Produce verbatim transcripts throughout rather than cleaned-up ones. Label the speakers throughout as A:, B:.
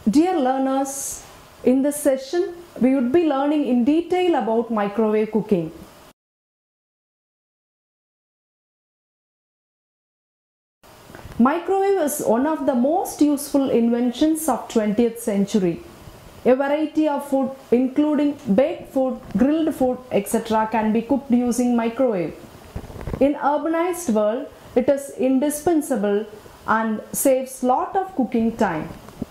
A: Dear learners, in this session we would be learning in detail about microwave cooking. Microwave is one of the most useful inventions of twentieth century. A variety of food including baked food, grilled food, et cetera can be cooked using microwave. In urbanized world, it is indispensable and saves lot of cooking time.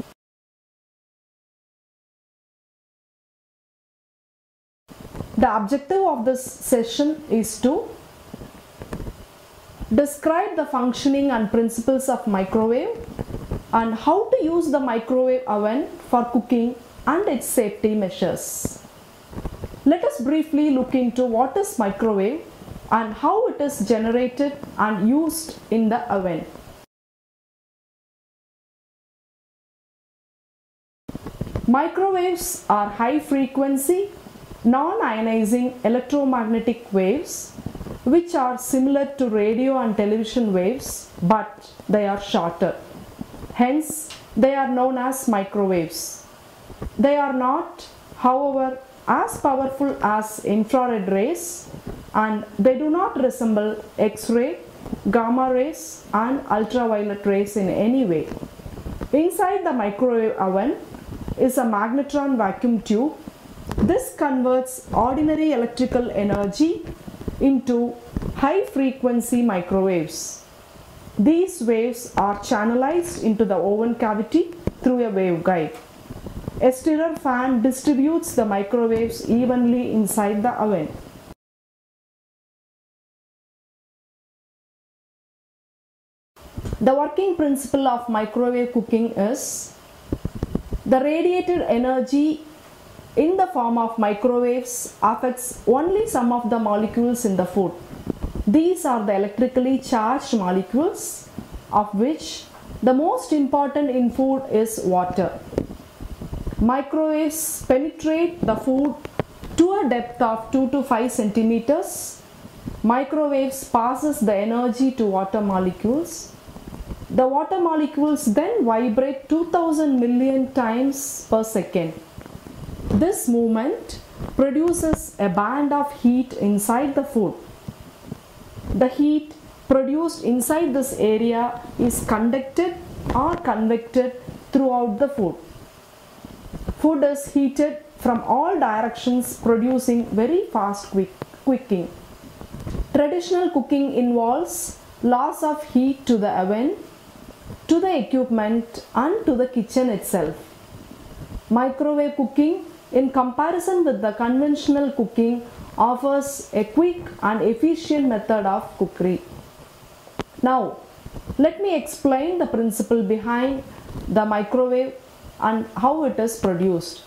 A: The objective of this session is to describe the functioning and principles of microwave and how to use the microwave oven for cooking and its safety measures. Let us briefly look into what is microwave and how it is generated and used in the oven. Microwaves are high frequency, non-ionizing electromagnetic waves which are similar to radio and television waves, but they are shorter. Hence, they are known as microwaves. They are not, however, as powerful as infrared rays, and they do not resemble X-ray, gamma rays and ultraviolet rays in any way. Inside the microwave oven is a magnetron vacuum tube. This converts ordinary electrical energy into high frequency microwaves. These waves are channelized into the oven cavity through a waveguide. A stirrer fan distributes the microwaves evenly inside the oven. The working principle of microwave cooking is the radiated energy in the form of microwaves affects only some of the molecules in the food. These are the electrically charged molecules, of which the most important in food is water. Microwaves penetrate the food to a depth of two to five centimeters. Microwaves passes the energy to water molecules. The water molecules then vibrate two thousand million times per second. This movement produces a band of heat inside the food. The heat produced inside this area is conducted or convected throughout the food. Food is heated from all directions, producing very fast quick cooking. Traditional cooking involves loss of heat to the oven, to the equipment and to the kitchen itself. Microwave cooking, in comparison with the conventional cooking, offers a quick and efficient method of cookery. Now, let me explain the principle behind the microwave and how it is produced.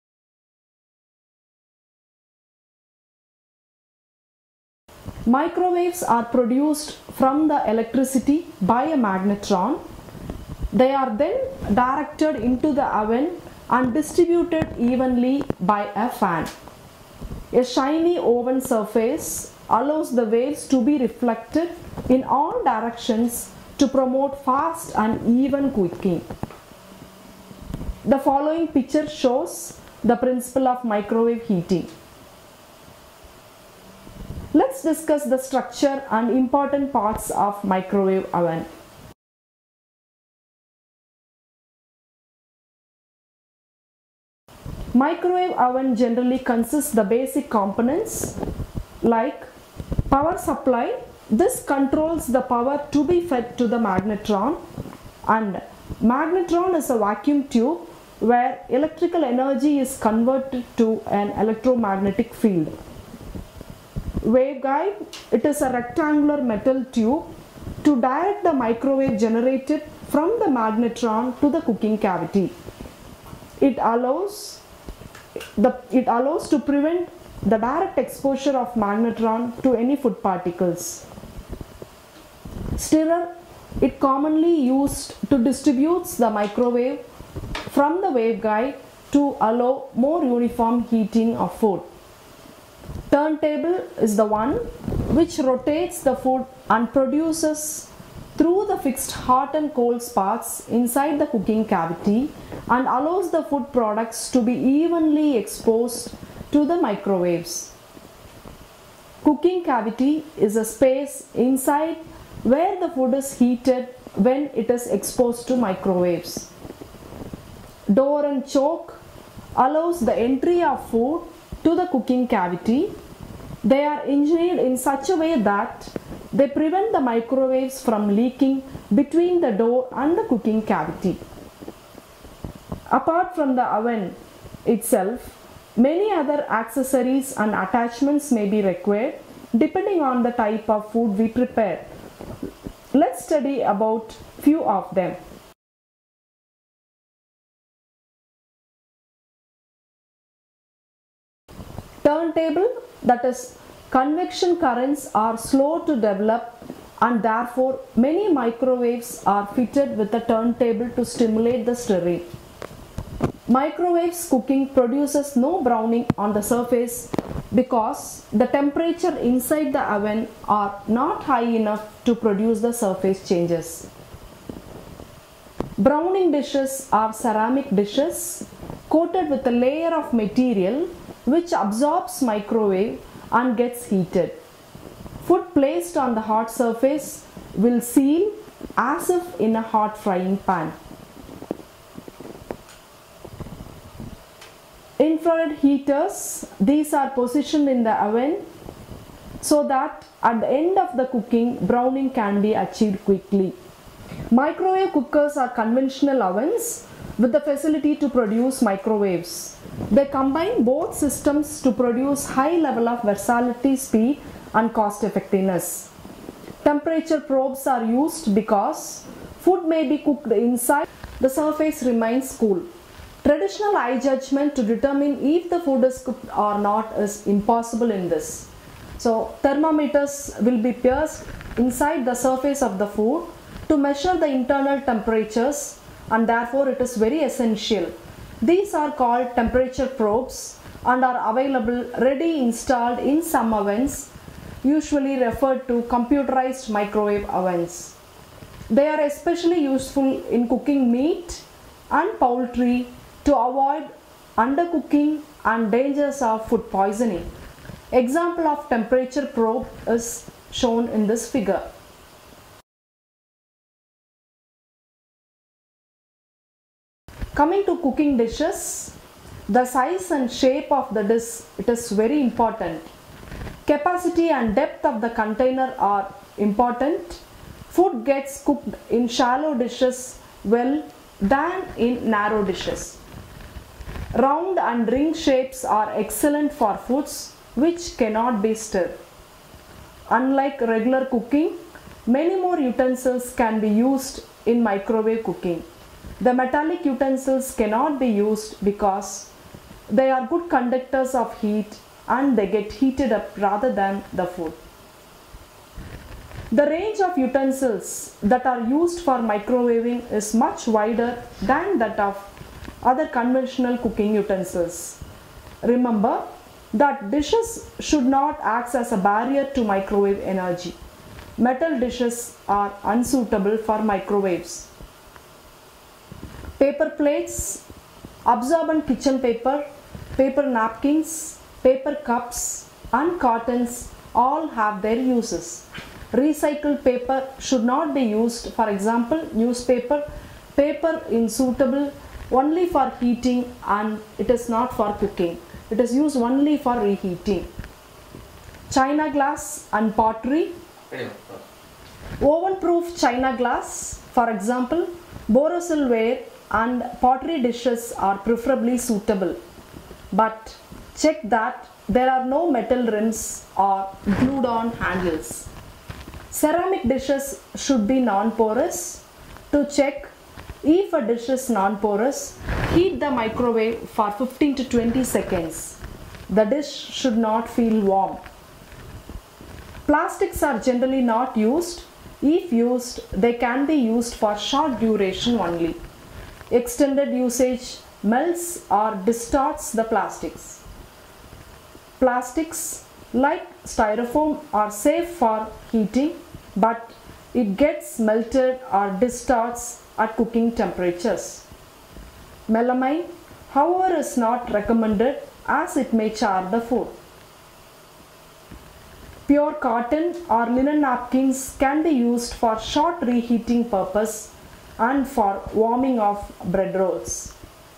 A: Microwaves are produced from the electricity by a magnetron. They are then directed into the oven and distributed evenly by a fan. A shiny oven surface allows the waves to be reflected in all directions to promote fast and even cooking. The following picture shows the principle of microwave heating. Let's discuss the structure and important parts of microwave oven. Microwave oven generally consists the basic components like power supply. This controls the power to be fed to the magnetron, and magnetron is a vacuum tube where electrical energy is converted to an electromagnetic field. Waveguide, it is a rectangular metal tube to direct the microwave generated from the magnetron to the cooking cavity. It allows The, it allows to prevent the direct exposure of magnetron to any food particles. Stirrer, it commonly used to distribute the microwave from the waveguide to allow more uniform heating of food. Turntable is the one which rotates the food and produces through the fixed hot and cold sparks inside the cooking cavity and allows the food products to be evenly exposed to the microwaves. Cooking cavity is a space inside where the food is heated when it is exposed to microwaves. Door and choke allows the entry of food to the cooking cavity. They are engineered in such a way that they prevent the microwaves from leaking between the door and the cooking cavity. Apart from the oven itself, many other accessories and attachments may be required depending on the type of food we prepare. Let's study about few of them. Turntable, that is, convection currents are slow to develop and therefore many microwaves are fitted with a turntable to stimulate the stirring. Microwaves cooking produces no browning on the surface because the temperature inside the oven are not high enough to produce the surface changes. Browning dishes are ceramic dishes coated with a layer of material which absorbs microwave and gets heated. Food placed on the hot surface will seal as if in a hot frying pan. Infrared heaters, these are positioned in the oven so that at the end of the cooking, browning can be achieved quickly. Microwave cookers are conventional ovens with the facility to produce microwaves. They combine both systems to produce high level of versatility, speed and cost effectiveness. Temperature probes are used because food may be cooked inside, the surface remains cool. Traditional eye judgment to determine if the food is cooked or not is impossible in this. So thermometers will be pierced inside the surface of the food to measure the internal temperatures, and therefore it is very essential. These are called temperature probes and are available ready installed in some ovens, usually referred to computerized microwave ovens. They are especially useful in cooking meat and poultry to avoid undercooking and dangers of food poisoning. Example of temperature probe is shown in this figure. Coming to cooking dishes, the size and shape of the dish, it is very important. Capacity and depth of the container are important. Food gets cooked in shallow dishes well than in narrow dishes. Round and ring shapes are excellent for foods which cannot be stirred. Unlike regular cooking, many more utensils can be used in microwave cooking. The metallic utensils cannot be used because they are good conductors of heat and they get heated up rather than the food. The range of utensils that are used for microwaving is much wider than that of other conventional cooking utensils. Remember that dishes should not act as a barrier to microwave energy. Metal dishes are unsuitable for microwaves. Paper plates, absorbent kitchen paper, paper napkins, paper cups and cartons all have their uses. Recycled paper should not be used, for example newspaper. Paper is suitable only for heating and it is not for cooking. It is used only for reheating. China glass and pottery. Oven proof china glass, for example Borosil ware and pottery dishes are preferably suitable, but check that there are no metal rims or glued on handles. Ceramic dishes should be non-porous. To check if a dish is non-porous, heat the microwave for fifteen to twenty seconds. The dish should not feel warm. Plastics are generally not used. If used, they can be used for short duration only. Extended usage melts or distorts the plastics. Plastics like styrofoam are safe for heating, but it gets melted or distorts at cooking temperatures. Melamine, however, is not recommended as it may char the food. Pure cotton or linen napkins can be used for short reheating purpose and for warming of bread rolls.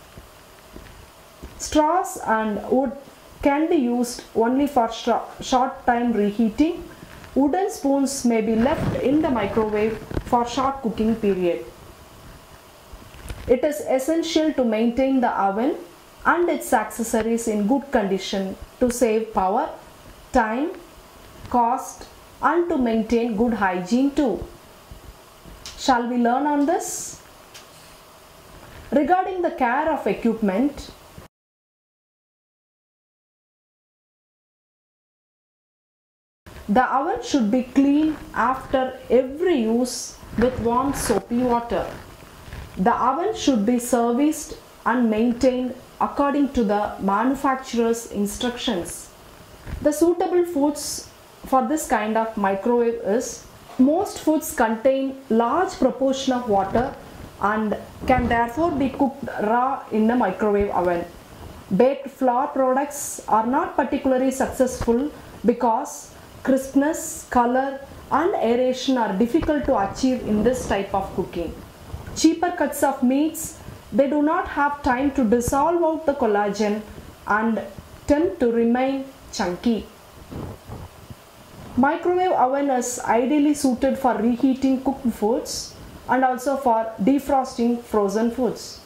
A: Straws and wood can be used only for short time reheating. Wooden spoons may be left in the microwave for short cooking period. It is essential to maintain the oven and its accessories in good condition to save power, time, cost, and to maintain good hygiene too. Shall we learn on this? Regarding the care of equipment, the oven should be cleaned after every use with warm soapy water. The oven should be serviced and maintained according to the manufacturer's instructions. The suitable foods for this kind of microwave is: most foods contain large proportion of water and can therefore be cooked raw in a microwave oven. Baked flour products are not particularly successful because crispness, color and aeration are difficult to achieve in this type of cooking. Cheaper cuts of meats, they do not have time to dissolve out the collagen and tend to remain chunky. Microwave oven is ideally suited for reheating cooked foods and also for defrosting frozen foods.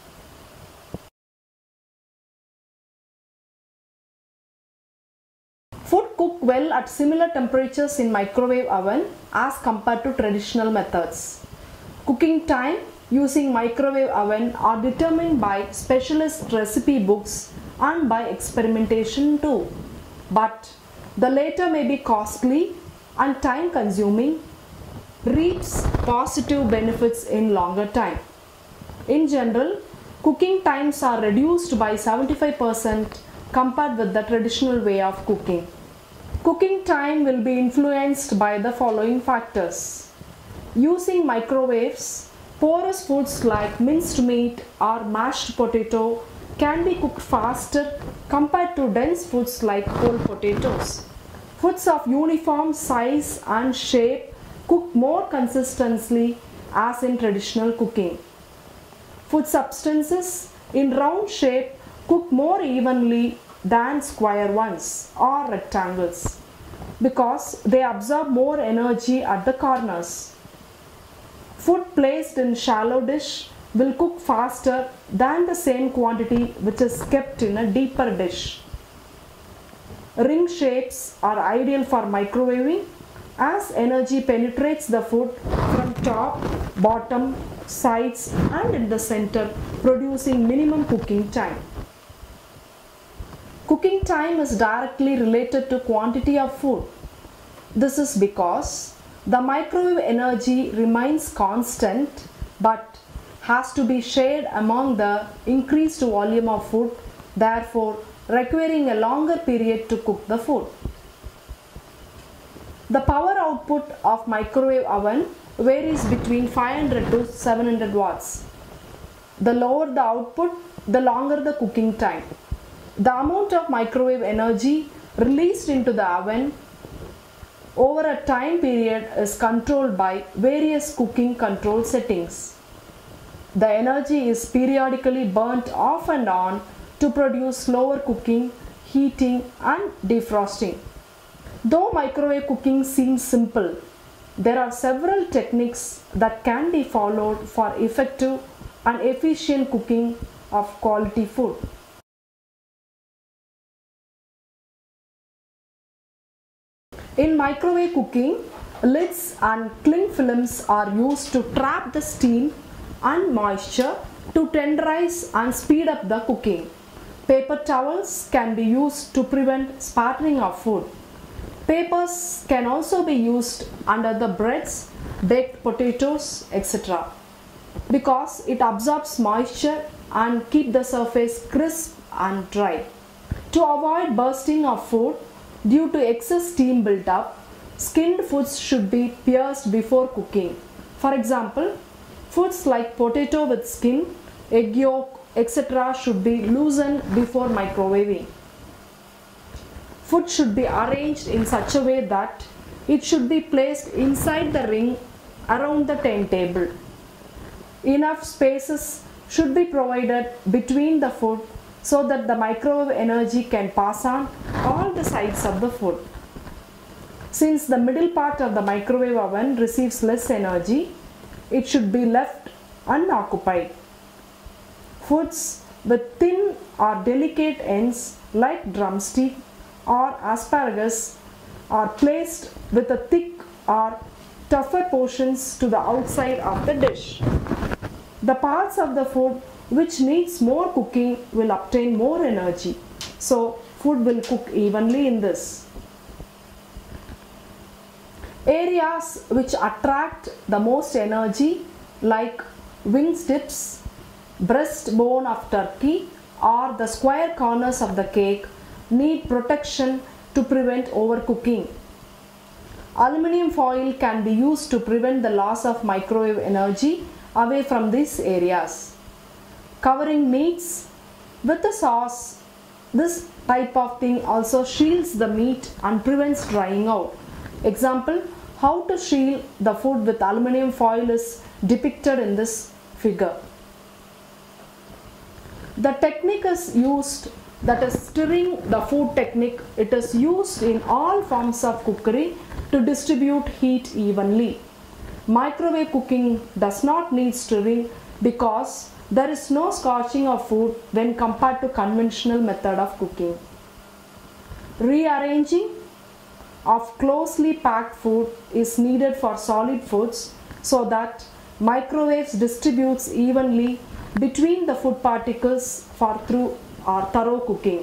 A: Food cook well at similar temperatures in microwave oven as compared to traditional methods. Cooking time using microwave oven are determined by specialist recipe books and by experimentation too. But the latter may be costly and time consuming, reaps positive benefits in longer time. In general, cooking times are reduced by seventy-five percent compared with the traditional way of cooking. Cooking time will be influenced by the following factors. Using microwaves, porous foods like minced meat or mashed potato can be cooked faster compared to dense foods like whole potatoes. Foods of uniform size and shape cook more consistently as in traditional cooking. Food substances in round shape cook more evenly than square ones or rectangles because they absorb more energy at the corners. Food placed in shallow dish will cook faster than the same quantity which is kept in a deeper dish. Ring shapes are ideal for microwaving as energy penetrates the food from top, bottom, sides and in the center, producing minimum cooking time. Cooking time is directly related to quantity of food. This is because the microwave energy remains constant but has to be shared among the increased volume of food, therefore requiring a longer period to cook the food. The power output of microwave oven varies between five hundred to seven hundred watts. The lower the output, the longer the cooking time. The amount of microwave energy released into the oven over a time period is controlled by various cooking control settings. The energy is periodically burnt off and on to produce slower cooking, heating and defrosting. Though microwave cooking seems simple, there are several techniques that can be followed for effective and efficient cooking of quality food. In microwave cooking, lids and cling films are used to trap the steam and moisture to tenderize and speed up the cooking. Paper towels can be used to prevent spattering of food. Papers can also be used under the breads, baked potatoes, et cetera because it absorbs moisture and keep the surface crisp and dry. To avoid bursting of food due to excess steam built up, skinned foods should be pierced before cooking. For example, foods like potato with skin, egg yolk et cetera should be loosened before microwaving. Food should be arranged in such a way that it should be placed inside the ring around the turntable. Enough spaces should be provided between the food so that the microwave energy can pass on all the sides of the food. Since the middle part of the microwave oven receives less energy, it should be left unoccupied. Foods with thin or delicate ends like drumstick or asparagus are placed with a thick or tougher portions to the outside of the dish. The parts of the food which needs more cooking will obtain more energy. So food will cook evenly in this. Areas which attract the most energy like wing tips, breastbone of turkey or the square corners of the cake need protection to prevent overcooking. Aluminum foil can be used to prevent the loss of microwave energy away from these areas. Covering meats with a sauce, this type of thing also shields the meat and prevents drying out. Example, how to shield the food with aluminum foil is depicted in this figure. The technique is used, that is stirring the food technique. It is used in all forms of cookery to distribute heat evenly. Microwave cooking does not need stirring because there is no scorching of food when compared to conventional method of cooking. Rearranging of closely packed food is needed for solid foods so that microwaves distributes evenly between the food particles for through or thorough cooking.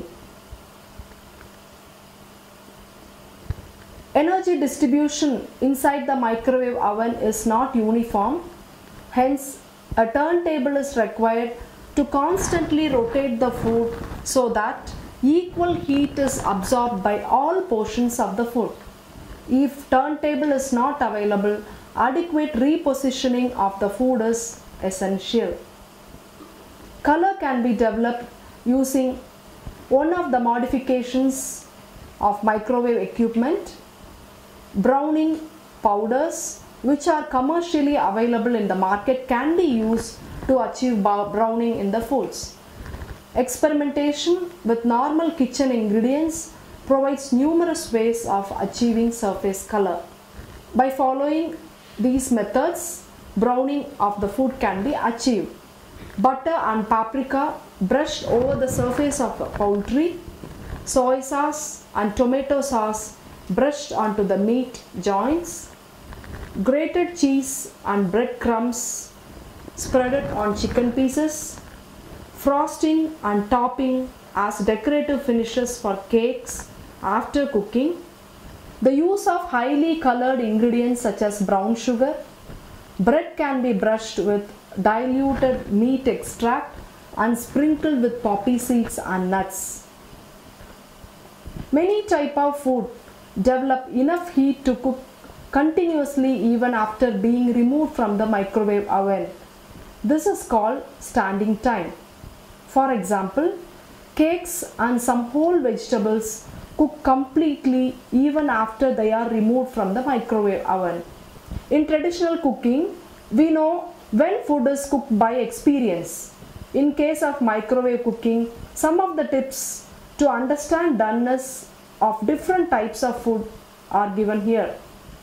A: Energy distribution inside the microwave oven is not uniform. Hence, a turntable is required to constantly rotate the food so that equal heat is absorbed by all portions of the food. If turntable is not available, adequate repositioning of the food is essential. Color can be developed using one of the modifications of microwave equipment. Browning powders which are commercially available in the market can be used to achieve browning in the foods. Experimentation with normal kitchen ingredients provides numerous ways of achieving surface color. By following these methods, browning of the food can be achieved. Butter and paprika brushed over the surface of poultry, soy sauce and tomato sauce brushed onto the meat joints, grated cheese and breadcrumbs spreaded on chicken pieces, frosting and topping as decorative finishes for cakes after cooking, the use of highly colored ingredients such as brown sugar. Bread can be brushed with diluted meat extract and sprinkled with poppy seeds and nuts. Many types of food develop enough heat to cook continuously even after being removed from the microwave oven. This is called standing time. For example, cakes and some whole vegetables cook completely even after they are removed from the microwave oven. In traditional cooking, we know when food is cooked by experience. In case of microwave cooking, some of the tips to understand doneness of different types of food are given here.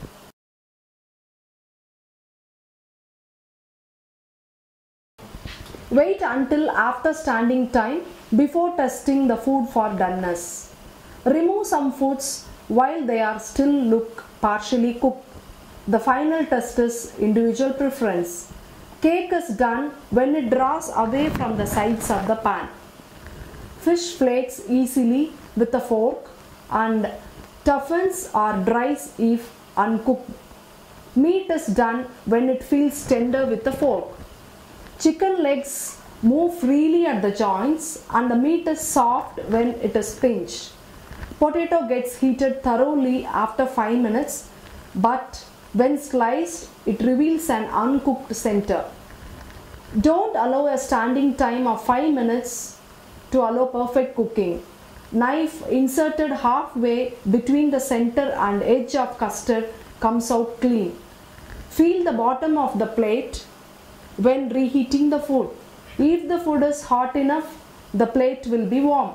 A: Wait until after standing time before testing the food for doneness. Remove some foods while they are still look partially cooked. The final test is individual preference. Cake is done when it draws away from the sides of the pan. Fish flakes easily with a fork and toughens or dries if uncooked. Meat is done when it feels tender with a fork. Chicken legs move freely at the joints and the meat is soft when it is pinched. Potato gets heated thoroughly after five minutes, but when sliced, it reveals an uncooked center. Don't allow a standing time of five minutes to allow perfect cooking. Knife inserted halfway between the center and edge of custard comes out clean. Feel the bottom of the plate when reheating the food. If the food is hot enough, the plate will be warm.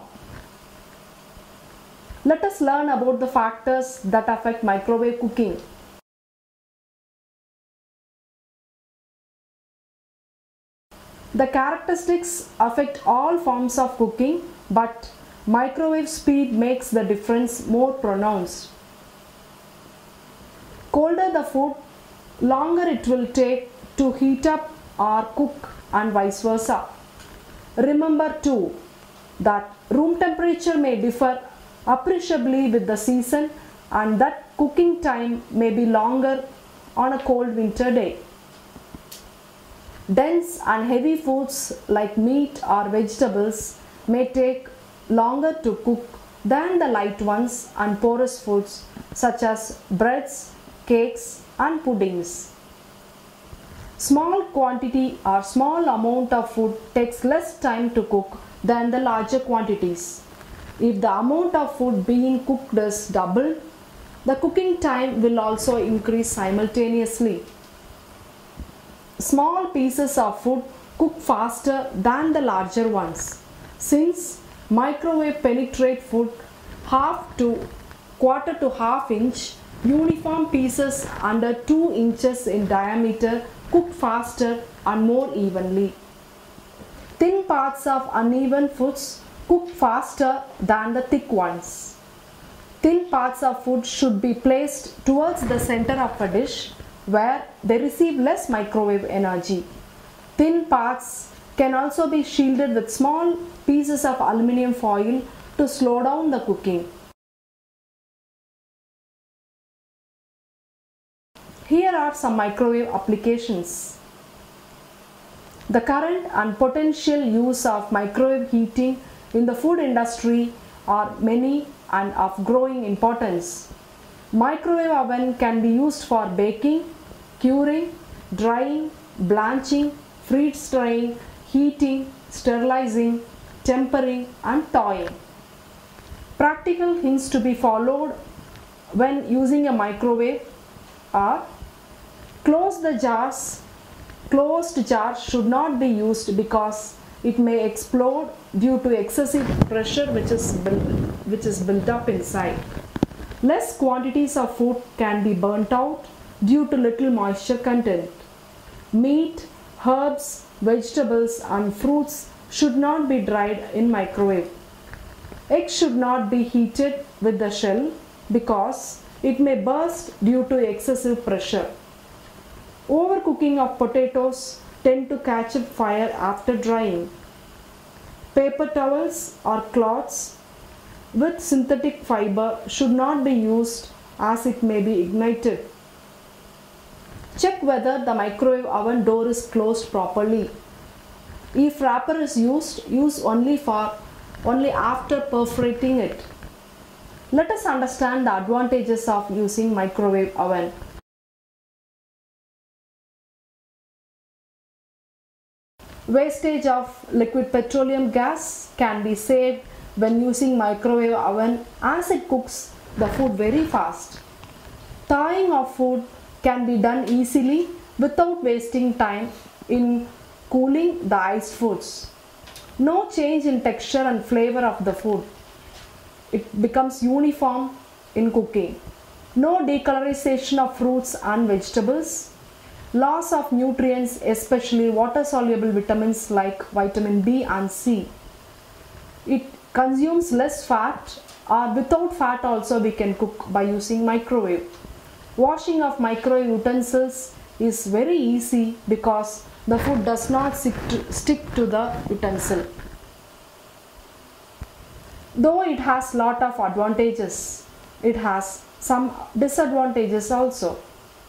A: Let us learn about the factors that affect microwave cooking. The characteristics affect all forms of cooking, but microwave speed makes the difference more pronounced. Colder the food, longer it will take to heat up or cook, and vice versa. Remember too that room temperature may differ appreciably with the season, and that cooking time may be longer on a cold winter day. Dense and heavy foods like meat or vegetables may take longer to cook than the light ones and porous foods such as breads, cakes and puddings. Small quantity or small amount of food takes less time to cook than the larger quantities. If the amount of food being cooked is doubled, the cooking time will also increase simultaneously. Small pieces of food cook faster than the larger ones. Since microwave penetrate food half to quarter to half inch, uniform pieces under two inches in diameter cook faster and more evenly. Thin parts of uneven foods cook faster than the thick ones. Thin parts of food should be placed towards the center of a dish where they receive less microwave energy. Thin parts can also be shielded with small pieces of aluminum foil to slow down the cooking. Here are some microwave applications. The current and potential use of microwave heating in the food industry are many and of growing importance. Microwave oven can be used for baking, curing, drying, blanching, freeze-drying, heating, sterilizing, tempering and thawing. Practical hints to be followed when using a microwave are: close the jars. Closed jars should not be used because it may explode due to excessive pressure which is built, which is built up inside. Less quantities of food can be burnt out due to little moisture content. Meat, herbs, vegetables and fruits should not be dried in microwave. Eggs should not be heated with the shell because it may burst due to excessive pressure. Overcooking of potatoes tend to catch fire after drying. Paper towels or cloths with synthetic fiber should not be used as it may be ignited. Check whether the microwave oven door is closed properly. If wrapper is used, use only for only after perforating it. Let us understand the advantages of using microwave oven. Wastage of liquid petroleum gas can be saved when using microwave oven as it cooks the food very fast. Thawing of food can be done easily without wasting time in cooling the iced foods. No change in texture and flavor of the food. It becomes uniform in cooking. No decolorization of fruits and vegetables. Loss of nutrients, especially water-soluble vitamins like vitamin B and C. It consumes less fat, or without fat also we can cook by using microwave. Washing of microwave utensils is very easy because the food does not stick to, stick to the utensil. Though it has lot of advantages, it has some disadvantages also.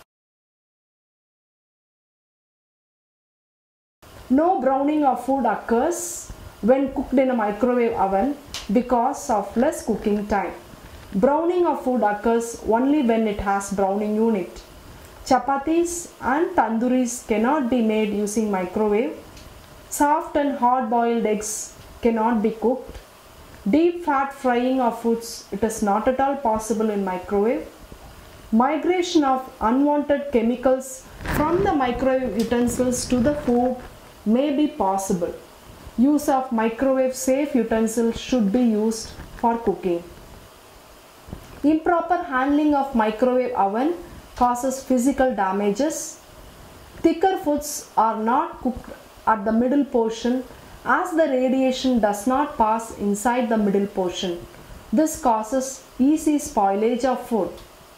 A: No browning of food occurs when cooked in a microwave oven because of less cooking time. Browning of food occurs only when it has browning unit. Chapatis and tandooris cannot be made using microwave Soft and hard boiled eggs cannot be cooked. Deep fat frying of foods, it is not at all possible in microwave. Migration of unwanted chemicals from the microwave utensils to the food may be possible. Use of microwave safe utensils should be used for cooking. Improper handling of microwave oven causes physical damages. Thicker foods are not cooked at the middle portion as the radiation does not pass inside the middle portion. This causes easy spoilage of food.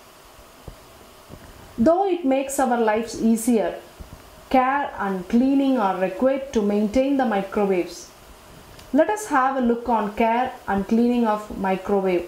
A: Though it makes our lives easier, care and cleaning are required to maintain the microwaves. Let us have a look on care and cleaning of microwave.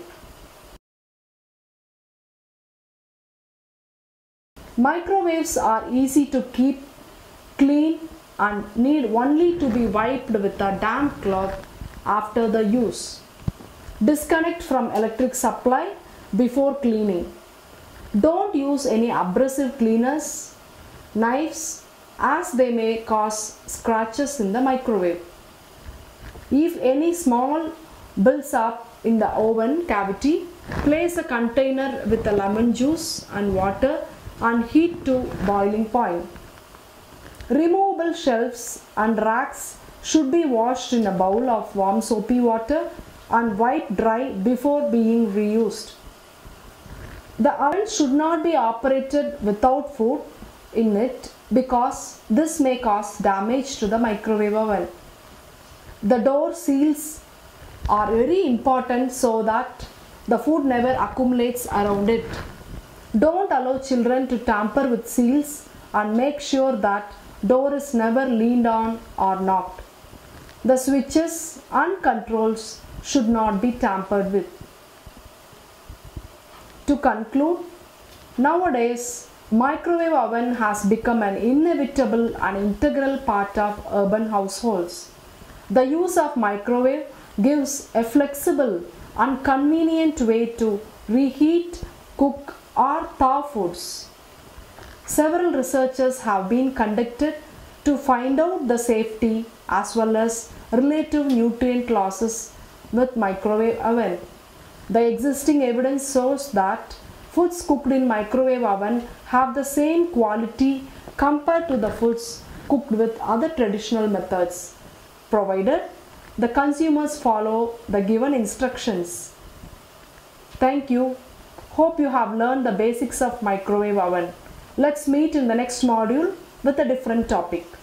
A: Microwaves are easy to keep clean and need only to be wiped with a damp cloth after the use. Disconnect from electric supply before cleaning. Don't use any abrasive cleaners, knives, as they may cause scratches in the microwave. If any small builds up in the oven cavity, place a container with the lemon juice and water and heat to boiling point. Removable shelves and racks should be washed in a bowl of warm soapy water and wiped dry before being reused. The oven should not be operated without food in it because this may cause damage to the microwave oven. The door seals are very important so that the food never accumulates around it. Don't allow children to tamper with seals and make sure that door is never leaned on or knocked. The switches and controls should not be tampered with. To conclude, nowadays microwave oven has become an inevitable and integral part of urban households. The use of microwave gives a flexible and convenient way to reheat, cook or thaw foods. Several researches have been conducted to find out the safety as well as relative nutrient losses with microwave oven. The existing evidence shows that foods cooked in microwave oven have the same quality compared to the foods cooked with other traditional methods, provided the consumers follow the given instructions. Thank you. Hope you have learned the basics of microwave oven. Let's meet in the next module with a different topic.